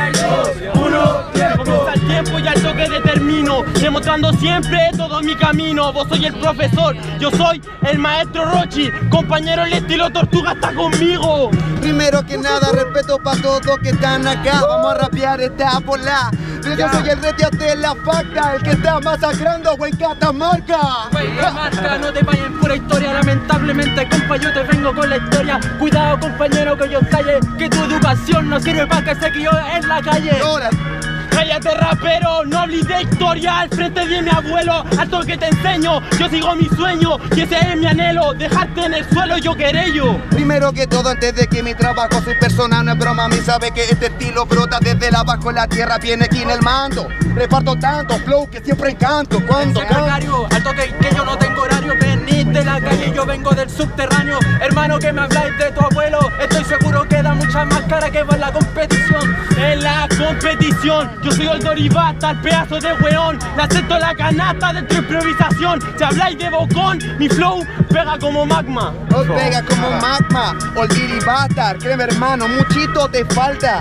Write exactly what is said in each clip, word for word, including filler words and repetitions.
dos, uno, tiempo. Comienza el tiempo y al toque determino, demostrando siempre todo mi camino. Vos soy el profesor, yo soy el maestro Rochi. Compañero, el estilo tortuga está conmigo. Primero que nada, respeto para todos que están acá. Vamos a rapear esta bola. Yo soy el retia de la facta, el que está masacrando en Catamarca. Güey, Catamarca, no te vayas en pura historia. Lamentablemente, compa, yo te vengo con la historia. Cuidado, compañero, que yo calle, que tu educación no sirve para que se crió en la calle. Ahora. Cállate, rapero, no hables de historia. Al frente de mi abuelo, alto que te enseño. Yo sigo mi sueño y ese es mi anhelo. Dejarte en el suelo, yo querello. Primero que todo, antes de que mi trabajo soy persona, no es broma. Mi sabe que este estilo brota desde la abajo. La tierra viene aquí en el mando. Reparto tanto flow que siempre encanto. Cuando canto, alto que, que yo no tengo horario. Venís de la calle, yo vengo del subterráneo. Hermano, que me habláis de tu abuelo. Estoy seguro que da mucha más cara que va en la competición. En la competición, yo soy el Doribata, el pedazo de weón. Le acepto la canasta de tu improvisación. Si habláis de bocón, mi flow pega como magma. Oh, pega como magma, Oldiribata, créeme hermano, muchito te falta.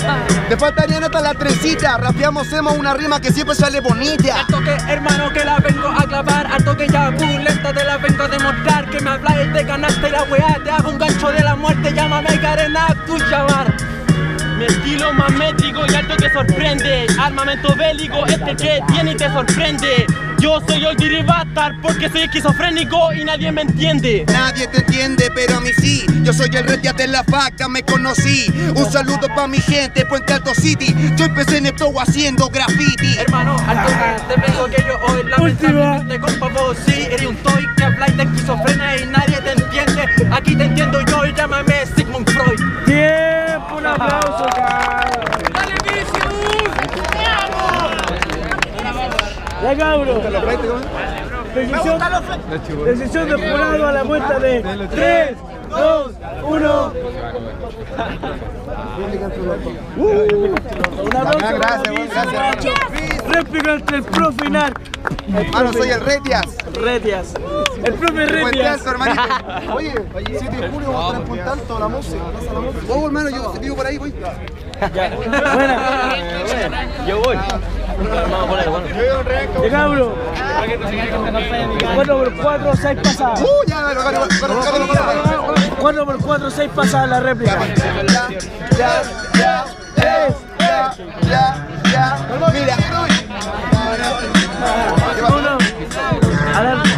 Te faltaría hasta la trencita. Rapeamos, hacemos una rima que siempre sale bonita. Alto que hermano que la vengo a clavar. Alto que ya pulenta te la vengo a demostrar. Que me habláis de canasta y la weá te hago un gancho de la muerte. Llámame Karen Abdul-Jabbar. Mi estilo más métrico y alto que sorprende. Armamento bélico, este que tiene y te sorprende. Yo soy Oldiribata porque soy esquizofrénico y nadie me entiende. Nadie te entiende, pero a mí sí. Yo soy el retia de la facta, me conocí. Un saludo pa' mi gente, Puente Alto City. Yo empecé en esto haciendo graffiti. Hermano, alto que te vengo que yo hoy lamentablemente compa vos sí. Eres un toy que habláis de esquizofrenia y nadie te entiende. Aquí te entiendo yo y llámame Sigmund Freud. Tiempo, un aplauso, cabrón. ¡Dale, Vicious! Ya, cabrón. Decisión, decisión de jurado a la cuenta de tres, dos, uno. Un aplauso. Gracias, gracias. Réplica entre el profe y Narc. Hermano, soy el Retias. Retias. El profe Retias. Oye, siete de julio vamos a estar en Puente Alto, la música. Oh, hermano, yo vivo por ahí, voy. Buena. Yo voy. De cabro. cuatro por cuatro, seis pasadas. Uh, ya, cuatro por cuatro, seis pasadas la réplica. Ya, ya, ya, ya, ya, ya. Mira, uno. Adelante.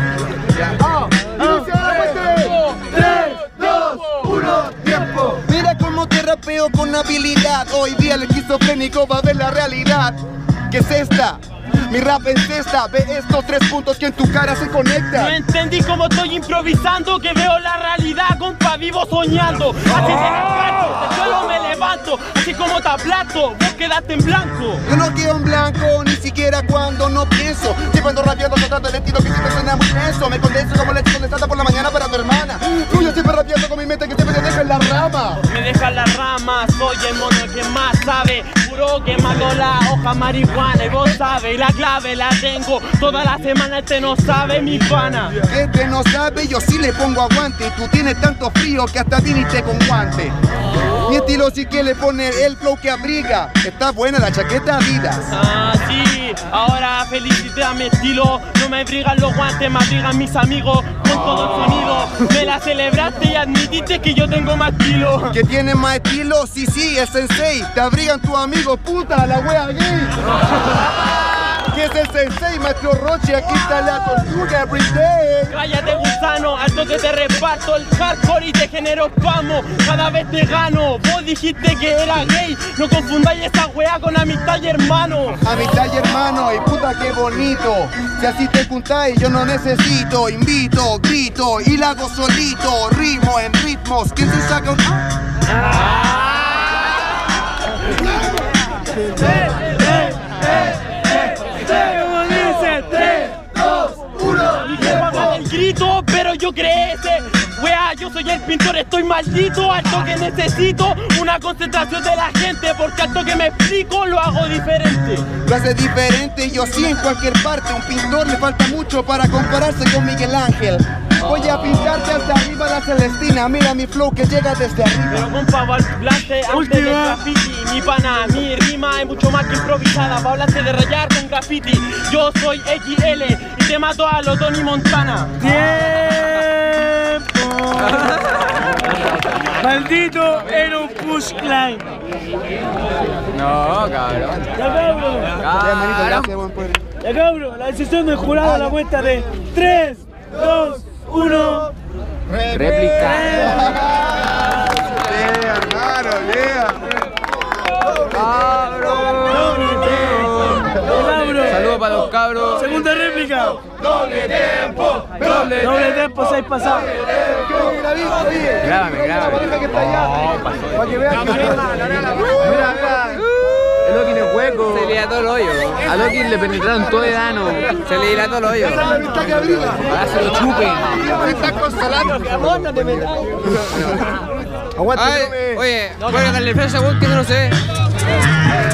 tres, dos, uno, tiempo. Mira cómo te rapeo con habilidad. Hoy día el esquizofrénico va a ver la realidad. ¿Qué es esta? Mi rap en cesta, ve estos tres puntos que en tu cara se conectan. No entendí cómo estoy improvisando, que veo la realidad, compa, vivo soñando. Así te desperto, del suelo me levanto, así como te aplasto, vos quedaste en blanco. Yo no quedo en blanco, ni siquiera cuando no pienso. Siempre ando rapeando, tratando el estilo que siempre suena muy denso. Me condenso como leche condensada por la mañana para tu hermana. Tú yo siempre rapeando con mi mente que siempre te deja en la rama. Me deja en la rama, soy el mono que más sabe. Puro quemando la hoja marihuana y vos sabes, la clave la tengo. Toda la semana este no sabe, mi pana. Este no sabe, yo sí le pongo aguante. Tú tienes tanto frío que hasta viniste con guante. Mi estilo sí que le pone el flow que abriga. Está buena la chaqueta Adidas. Ah, sí, ahora felicité a mi estilo. No me abrigan los guantes, me abrigan mis amigos. Con todo el sonido, me la celebraste y admitiste que yo tengo más estilo. ¿Que tienes más estilo? Sí, sí, el sensei. Te abrigan tus amigos, puta, la wea gay. ¿Qué es el sensei, maestro Rochi? Aquí está la tortuga everyday. Cállate, gusano, alto que te reparto el hardcore y te genero spamo. Cada vez te gano, vos dijiste que era gay. No confundáis esa wea con amistad y hermano. Amistad y hermano, y puta qué bonito. Si así te juntáis, yo no necesito. Invito, grito y la hago solito. Ritmo en ritmos, ¿quién se saca un...? Ah. Grito, pero yo crece. Wea, yo soy el pintor, estoy maldito. Alto que necesito una concentración de la gente, porque alto que me explico lo hago diferente. Lo hace diferente, yo sí en cualquier parte. Un pintor le falta mucho para compararse con Miguel Ángel. Voy a pintarte hasta arriba la Celestina. Mira mi flow que llega desde arriba. Pero compa, hablante antes del graffiti. Mi pana, mi rima es mucho más que improvisada. Pa' hablarte de rayar con graffiti. Yo soy X L y te mato a los Tony Montana. ¡Tiempo! Maldito era un push line. No, cabrón. Ya cabrón. Cabrón. Ya cabrón, la decisión del jurado a la vuelta de tres, dos, uno. Réplica. Yeah, hermano, yeah. Saludos para los cabros. Segunda réplica. Doble tiempo. Doble Doble tempo, seis pasados. Grábame, grábame. Para que vean que mira, mira. El Loki es hueco. Se le dilató el hoyo. A Loki le penetraron todo de ano. Se le dilató el hoyo. Está que abriga. Ahora se lo chupen. Me está consolando. No te metas. Aguanta. Ay, oye, voy a darle defensa a vos que no lo sé.